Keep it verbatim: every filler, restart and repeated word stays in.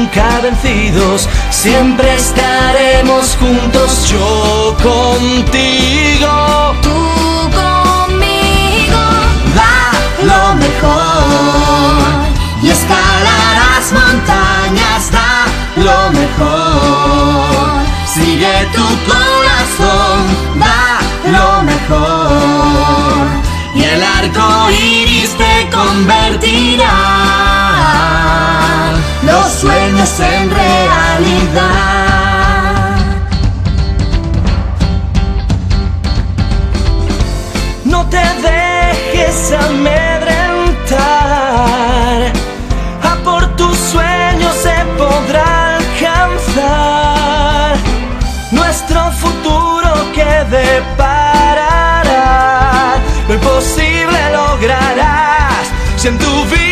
nunca vencidos, siempre estaremos juntos, yo contigo, tú conmigo. Da lo mejor y escalarás montañas, da lo mejor. Sigue tu corazón, da lo mejor. Y el arco iris te convertirá los sueños en realidad. no te dejes amedrentar, a por tus sueños se podrá alcanzar, nuestro futuro que deparará, lo imposible lograrás si en tu vida